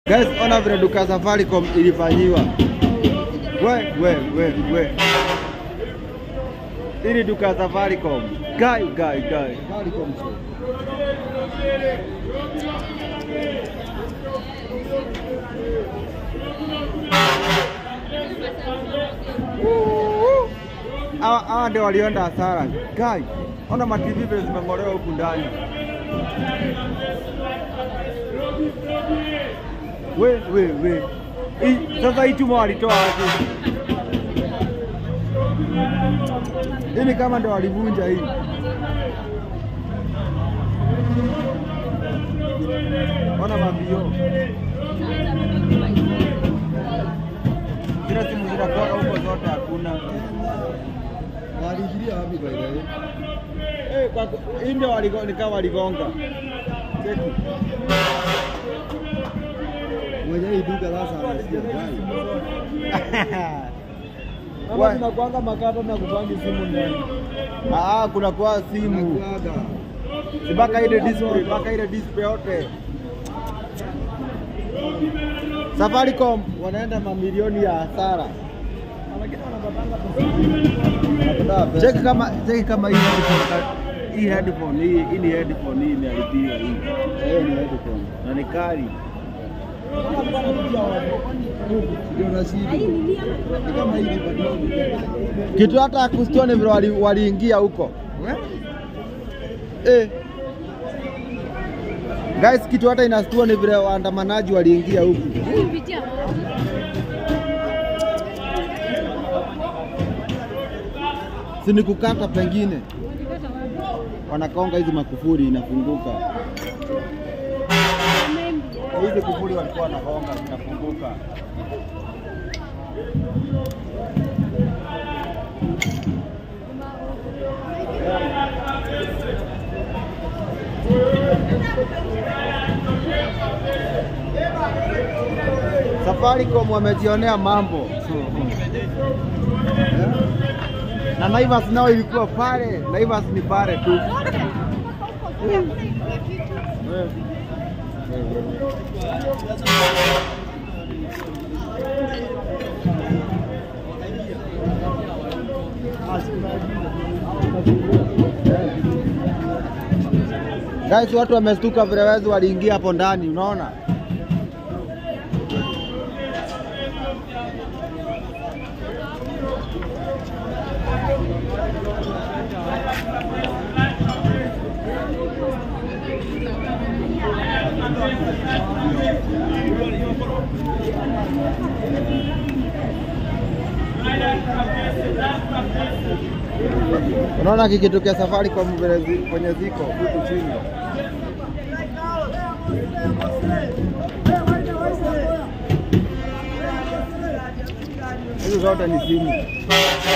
Guys, ona vile duka Safaricom ilifanyiwa. We. Hili duka Safaricom. Guy. Safaricom. Hawa ndio walienda hasara. Guy, ona ma TV vile zimeng'olewa huku ndani. We. Sasa hii chuma walitoa wapi? Hii kama ndio walivunja hii. Ona mabio. Kila simu zinatoka huko zote hakuna. Waliingilia wapi by the way? Kwa hii ndio waligonga. Cheki. Mwenye hii duka sasa anasikia gani? Kama tunakuanga makato na kupangi simu ndani. Kuna kwa simu. Sibaka ile display yote. Safaricom wanaenda mamilioni ya hasara. Cheki kama hii headphone hii ni headphone hii imeharibiwa hii. Ni headphone. Na ni kali. Kitu hata kusione vile waliingia huko. Guys, kitu hata inastua ni vile waandamanaji waliingia huko. Si ni kukata pengine. Wanakonga hizi makufuri inafunguka. Hizi kufuri walikuwa wanakonga zinafunguka. Safaricom wamejionea mambo. Na Naivas nao ilikuwa pale, Naivas ni pale tu. Guys, watu wamestuka vile wezi waliingia hapo ndani, unaona? Unaona kikitokea Safaricom vile kwenye ziko huku chini. Hizo zote ni simu.